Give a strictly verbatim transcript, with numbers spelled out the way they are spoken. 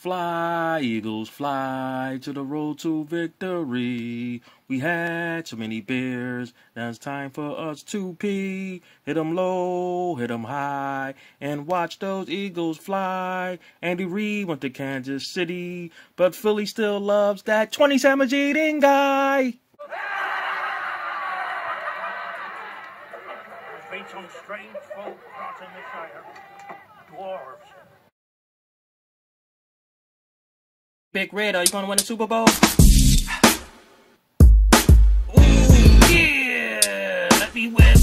fly, Eagles fly to the road to victory. We had so many beers, now it's time for us to pee. Hit 'em low, hit 'em high, and watch those Eagles fly. Andy Reid went to Kansas City, but Philly still loves that twenty sandwich eating guy. Meet some strange folk crossing the Shire. Dwarves. Big Red, are you going to win the Super Bowl? Ooh, yeah! Let me win.